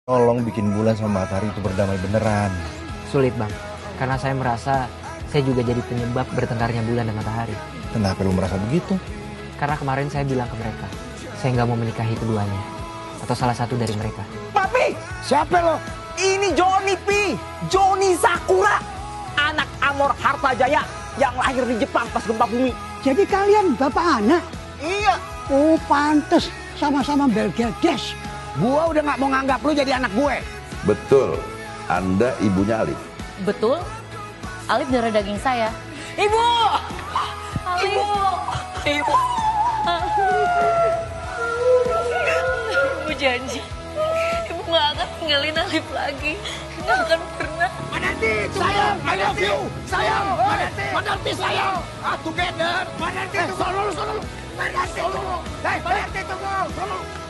Tolong bikin bulan sama matahari itu berdamai beneran. Sulit bang, karena saya merasa saya juga jadi penyebab bertengkarnya bulan dan matahari. Kenapa lu merasa begitu? Karena kemarin saya bilang ke mereka, saya nggak mau menikahi keduanya. Atau salah satu dari mereka. Papi! Siapa lo? Ini Johnny P. Johnny Sakura. Anak Amor Hartajaya yang lahir di Jepang pas gempa bumi. Jadi kalian bapak anak? Iya. Oh pantes, sama-sama Belgedes. Gua udah gak mau nganggap lu jadi anak gue. Betul, Anda ibunya Alif. Betul, Alif darah daging saya. Ibu! Alif. Ibu! Ibu! Ibu janji, Ibu gak akan tinggalin Alif lagi. Gak akan pernah. Mananti, sayang, I love you. Sayang, Mananti, sayang. Together. Mananti, tunggu. Mananti, tunggu. Mananti, tunggu.